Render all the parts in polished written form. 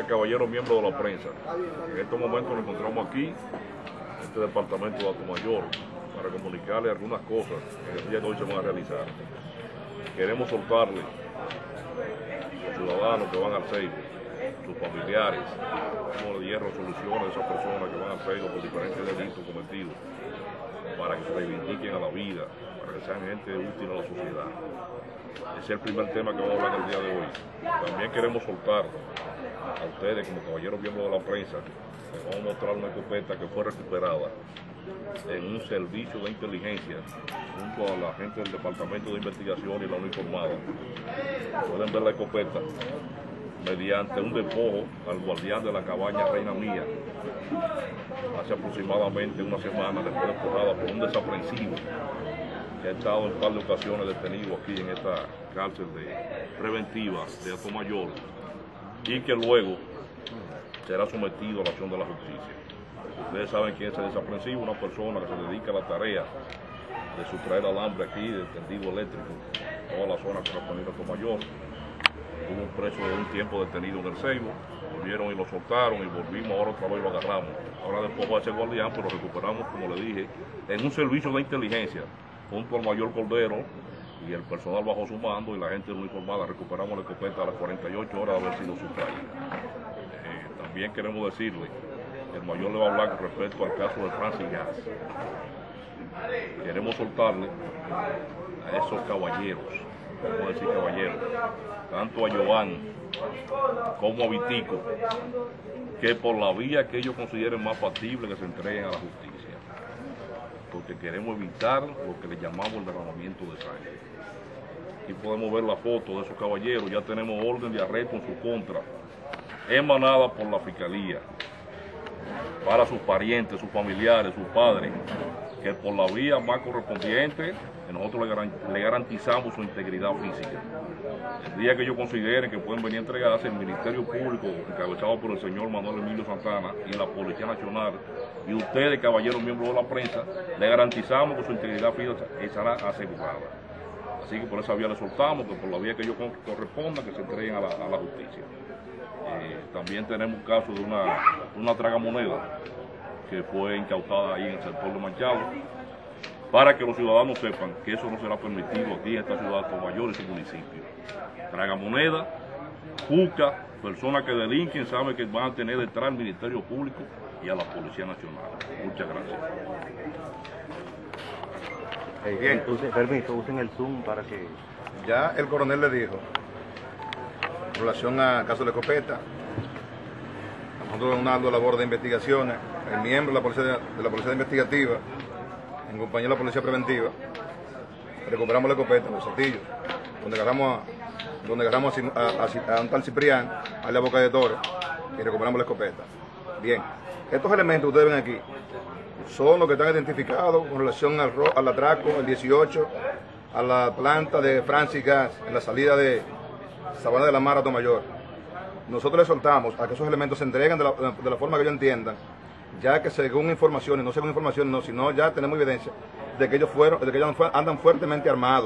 al caballero miembro de la prensa. En estos momentos nos encontramos aquí, en este departamento de Atomayor, para comunicarle algunas cosas que el día de hoy se van a realizar. Queremos soltarle a los ciudadanos que van al Seibo, sus familiares, como de hierro soluciones de esas personas que van al Seibo por diferentes delitos cometidos, para que se reivindiquen a la vida, para que sean gente útil a la sociedad. Ese es el primer tema que vamos a hablar el día de hoy. También queremos soltar a ustedes, como caballeros miembros de la prensa, les vamos a mostrar una escopeta que fue recuperada en un servicio de inteligencia junto a la gente del Departamento de Investigación y la Uniformada. Pueden ver la escopeta mediante un despojo al guardián de la cabaña Reina Mía, hace aproximadamente una semana, después despojada por un desaprensivo que ha estado en un par de ocasiones detenido aquí en esta cárcel preventiva de Atomayor, y que luego será sometido a la acción de la justicia. Ustedes saben quién es el desaprensivo, una persona que se dedica a la tarea de sustraer alambre aquí, del tendido eléctrico, toda la zona correspondiente a Atomayor. Hubo un preso de un tiempo detenido en el Seibo, volvieron y lo soltaron y volvimos, ahora otra vez lo agarramos. Ahora después va a ser guardián, pero lo recuperamos, como le dije, en un servicio de inteligencia, junto al mayor Cordero y el personal bajo su mando y la gente uniformada. Recuperamos la escopeta a las 48 horas de haber sido sustraída. También queremos decirle, el mayor le va a hablar con respecto al caso de Francis Gas. Queremos soltarle a esos caballeros, vamos a decir caballeros, tanto a Joan como a Vitico, que por la vía que ellos consideren más factible que se entreguen a la justicia, porque queremos evitar lo que le llamamos el derramamiento de sangre. Aquí podemos ver la foto de esos caballeros, ya tenemos orden de arresto en su contra, emanada por la Fiscalía, para sus parientes, sus familiares, sus padres, que por la vía más correspondiente nosotros le garantizamos su integridad física. El día que ellos consideren que pueden venir a entregarse, el Ministerio Público, encabezado por el señor Manuel Emilio Santana y la Policía Nacional, y ustedes, caballeros miembros de la prensa, le garantizamos que su integridad física estará asegurada. Así que por esa vía le soltamos, que por la vía que ellos corresponda, que se entreguen a la justicia. También tenemos un caso de una tragamoneda que fue incautada ahí en el sector de Manchado, para que los ciudadanos sepan que eso no será permitido aquí en esta ciudad de Atomayor y su municipio. Tragamoneda, juca, personas que delinquen saben que van a tener detrás al Ministerio Público y a la Policía Nacional. Muchas gracias. Bien. Permiso, usen el Zoom para que... Ya el coronel le dijo, en relación al caso de la escopeta, nosotros una labor de investigaciones, el miembro de la policía investigativa, en compañía de la policía preventiva, recuperamos la escopeta, los saltillos, donde agarramos a un tal Ciprián, a la Boca de Toro, y recuperamos la escopeta. Bien, estos elementos que ustedes ven aquí son los que están identificados con relación al atraco, el 18, a la planta de Francis Gas, en la salida de Sabana de la Mar a Atomayor. Nosotros les soltamos a que esos elementos se entreguen de la forma que ellos entiendan, ya que según informaciones, no según informaciones, no, sino ya tenemos evidencia de que ellos andan fuertemente armados,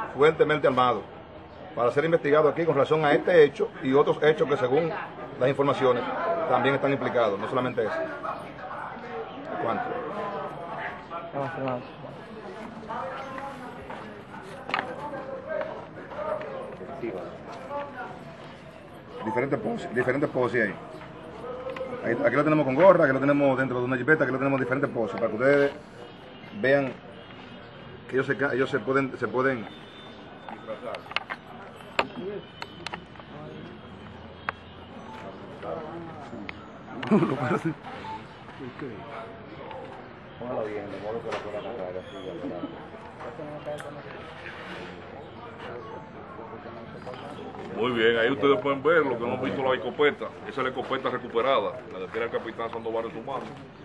para ser investigados aquí con relación a este hecho y otros hechos que según las informaciones también están implicados, no solamente ese. ¿Cuánto? Diferentes poses ahí. Aquí lo tenemos con gorra, aquí lo tenemos dentro de una jipeta, aquí lo tenemos diferentes poses, para que ustedes vean que ellos se pueden disfrazar. Póngalo bien, de modo que la pueda cargar así. Muy bien, ahí ustedes pueden ver lo que hemos visto la escopeta. Esa es la escopeta recuperada, la detiene el capitán Sandoval en su mano.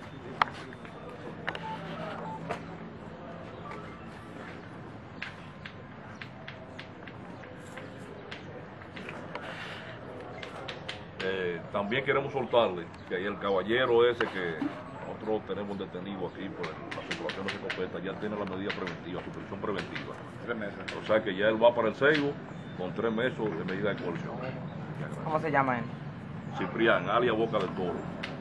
También queremos soltarle que ahí el caballero ese que nosotros tenemos detenido aquí por la circulación de esa escopeta ya tiene la medida preventiva, su prisión preventiva. 3 meses. O sea que ya él va para el Seibo con 3 meses de medida de coerción. ¿Cómo se llama él? Ciprián, alias Boca del Toro.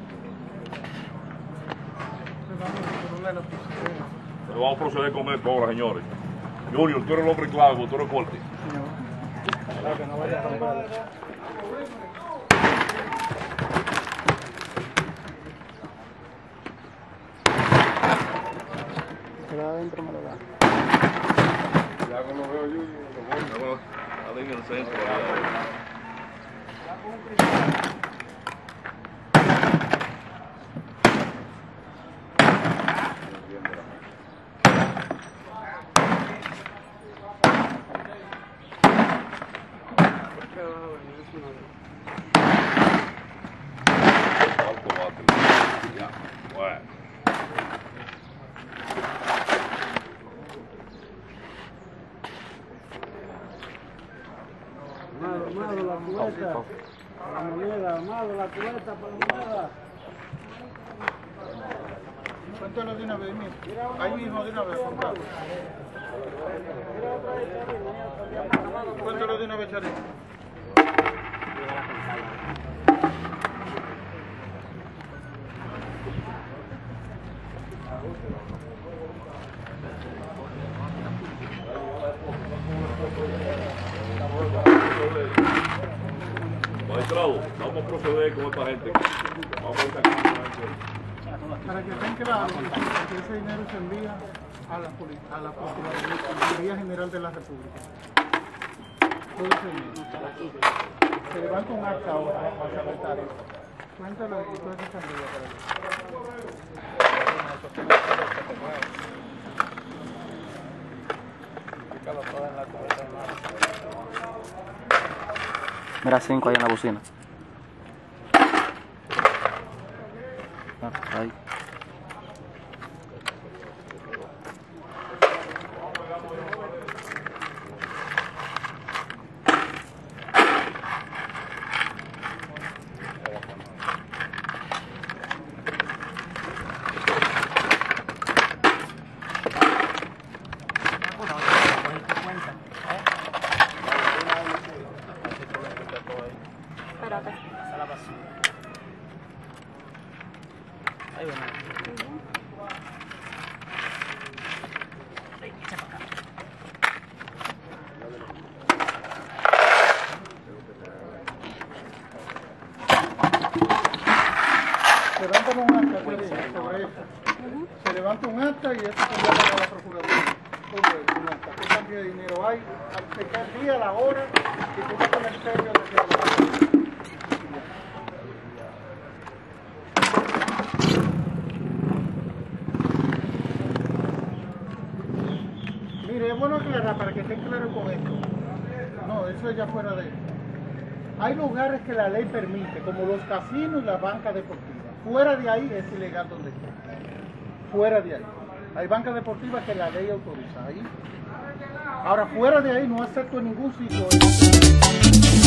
Pero vamos a proceder con esto ahora, señores. Junior, tú eres el hombre clave, tú eres fuerte. Adentro me lo da. Ya cuando lo veo Junior, lo voy. Ahí en el centro. Ya, bueno. Amado, la cubeta. La moneda, amado, la cubeta para la moneda. Cuéntalo de una vez, ahí mismo de una vez, por favor. Cuéntalo de una vez, Charly. Magistrado, vamos a proceder con esta gente. Vamos a esta Para que estén claros, que ese dinero se envía a la Procuraduría General de la República. Todo ese dinero. Se levanta un acta ahora al secretario. Cuéntalo y tú haces cambio para Mira 5 ahí en la bocina. Ahí. Espérate. Ahí viene. Se levanta un acta sobre eso. Se levanta un acta y eso se envía a la Procuraduría. Un acta. ¿Qué cantidad de dinero hay? El día, la hora y tú vas con el sello de que Mire, es bueno aclarar para que estén claros con esto. No, eso es ya fuera de... Hay lugares que la ley permite, como los casinos y las bancas deportivas. Fuera de ahí es ilegal donde esté. Fuera de ahí. Hay bancas deportivas que la ley autoriza. Ahí. Ahora, fuera de ahí no acepto en ningún sitio.